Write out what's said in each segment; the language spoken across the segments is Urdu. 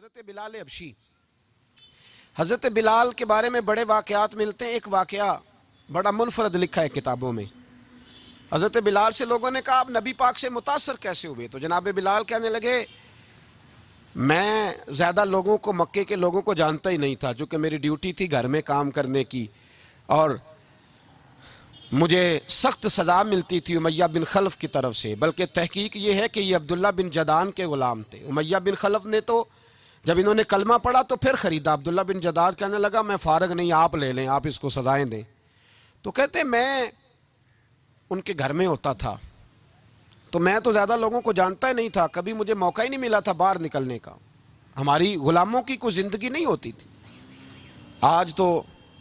حضرت بلال حبشی. حضرت بلال کے بارے میں بڑے واقعات ملتے ہیں. ایک واقعہ بڑا منفرد لکھا ہے کتابوں میں. حضرت بلال سے لوگوں نے کہا آپ نبی پاک سے متاثر کیسے ہوئے؟ تو جناب بلال کہنے لگے میں زیادہ لوگوں کو مکے کے لوگوں کو جانتا ہی نہیں تھا، چونکہ میری ڈیوٹی تھی گھر میں کام کرنے کی، اور مجھے سخت سزا ملتی تھی امیہ بن خلف کی طرف سے. بلکہ تحقیق یہ ہے کہ یہ عبداللہ بن جدان کے غلام تھے. امیہ بن خلف نے تو جب انہوں نے کلمہ پڑھا تو پھر خریدا. عبداللہ بن جدان کہنے لگا میں فارغ نہیں، آپ لے لیں، آپ اس کو سزائیں دیں. تو کہتے میں ان کے گھر میں ہوتا تھا تو میں تو زیادہ لوگوں کو جانتا ہی نہیں تھا، کبھی مجھے موقع ہی نہیں ملا تھا باہر نکلنے کا. ہماری غلاموں کی کوئی زندگی نہیں ہوتی تھی. آج تو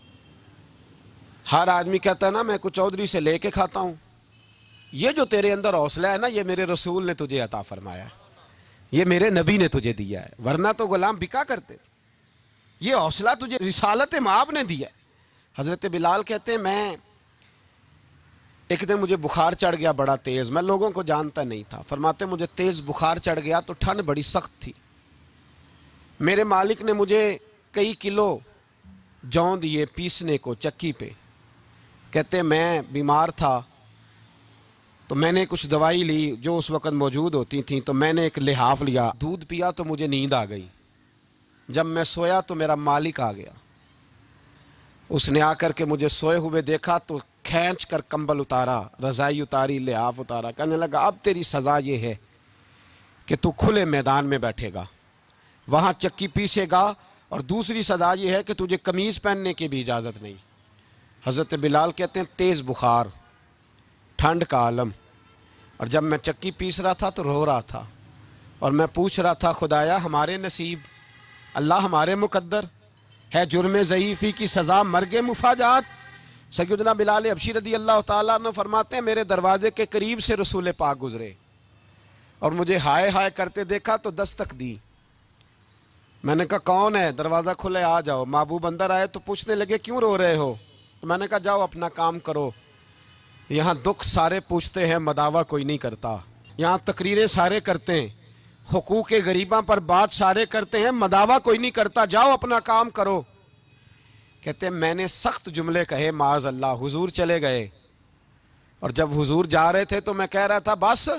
ہر آدمی کہتا ہے نا میں کچھ چودھری سے لے کے کھاتا ہوں. یہ جو تیرے اندر حوصلہ ہے نا، یہ میرے رسول نے تجھے عطا فرمایا ہے، یہ میرے نبی نے تجھے دیا ہے، ورنہ تو غلام بکا کرتے. یہ حوصلہ تجھے رسالت مآب نے دیا ہے. حضرت بلال کہتے ہیں میں ایک دن مجھے بخار چڑھ گیا بڑا تیز، میں لوگوں کو جانتا نہیں تھا. فرماتے مجھے تیز بخار چڑھ گیا تو ٹھنڈ بڑی سخت تھی. میرے مالک نے مجھے کئی کلو جوں دیے پیسنے کو چکی پہ. کہتے میں بیمار تھا تو میں نے کچھ دوائی لی جو اس وقت موجود ہوتی تھیں، تو میں نے ایک لحاف لیا، دودھ پیا تو مجھے نیند آ گئی. جب میں سویا تو میرا مالک آ گیا. اس نے آ کر کے مجھے سوئے ہوئے دیکھا تو کھینچ کر کمبل اتارا، رضائی اتاری، لحاف اتارا. کہنے لگا اب تیری سزا یہ ہے کہ تو کھلے میدان میں بیٹھے گا، وہاں چکی پیسے گا، اور دوسری سزا یہ ہے کہ تجھے قمیض پہننے کی بھی اجازت نہیں. حضرت بلال کہتے ہیں تیز بخار، ٹھنڈ کا عالم، اور جب میں چکی پیس رہا تھا تو رو رہا تھا، اور میں پوچھ رہا تھا خدایا ہمارے نصیب، اللہ ہمارے مقدر ہے جرم ضعیفی کی سزا مرگ مفاجات. سیدنا بلال حبشی رضی اللہ تعالیٰ عنہ فرماتے ہیں میرے دروازے کے قریب سے رسول پاک گزرے اور مجھے ہائے ہائے کرتے دیکھا تو دستک دی. میں نے کہا کون ہے؟ دروازہ کھلے آ جاؤ. محبوب اندر آئے تو پوچھنے لگے کیوں رو رہے ہو؟ تو میں نے کہا جاؤ اپنا کام کرو، یہاں دکھ سارے پوچھتے ہیں مداوا کوئی نہیں کرتا، یہاں تقریریں سارے کرتے ہیں، حقوق غریباں پر بات سارے کرتے ہیں، مداوا کوئی نہیں کرتا، جاؤ اپنا کام کرو. کہتے ہیں میں نے سخت جملے کہے معاذ اللہ. حضور چلے گئے، اور جب حضور جا رہے تھے تو میں کہہ رہا تھا بس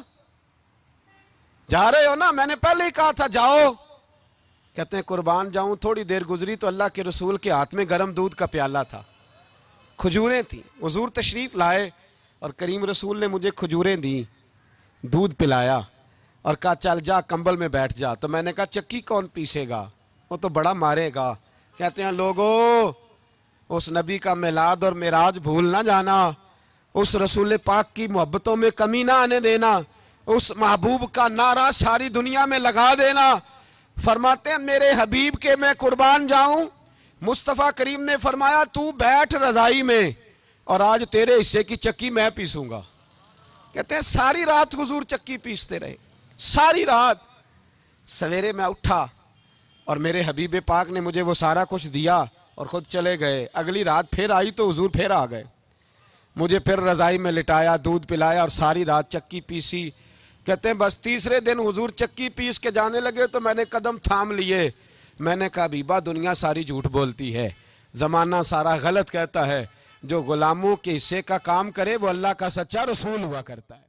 جا رہے ہو نا، میں نے پہلے ہی کہا تھا جاؤ. کہتے ہیں قربان جاؤں تھوڑی دیر گزری تو اللہ کے رسول کے ہاتھ میں گرم دودھ کا پیالہ تھا، کھجوریں تھیں. حضور تشریف لائے اور کریم رسول نے مجھے کھجوریں دی، دودھ پلایا اور کہا چل جا کمبل میں بیٹھ جا. تو میں نے کہا چکی کون پیسے گا؟ وہ تو بڑا مارے گا. کہتے ہیں لوگو اس نبی کا میلاد اور معراج بھول نہ جانا، اس رسول پاک کی محبتوں میں کمی نہ آنے دینا، اس محبوب کا نعرہ ساری دنیا میں لگا دینا. فرماتے ہیں میرے حبیب کے میں قربان جاؤں، مصطفیٰ کریم نے فرمایا تو بیٹھ رضائی میں اور آج تیرے حصے کی چکی میں پیسوں گا. کہتے ہیں ساری رات حضور چکی پیستے رہے، ساری رات. سویرے میں اٹھا اور میرے حبیب پاک نے مجھے وہ سارا کچھ دیا اور خود چلے گئے. اگلی رات پھر آئی تو حضور پھر آ گئے، مجھے پھر رضائی میں لٹایا، دودھ پلایا اور ساری رات چکی پیسی. کہتے ہیں بس تیسرے دن حضور چکی پیس کے جانے لگے تو میں نے قدم تھام لیے. میں نے کہا بیبا دنیا ساری جھوٹ بولتی ہے، زمانہ سارا غلط کہتا ہے، جو غلاموں کے حصے کا کام کرے وہ اللہ کا سچا رسول ہوا کرتا ہے.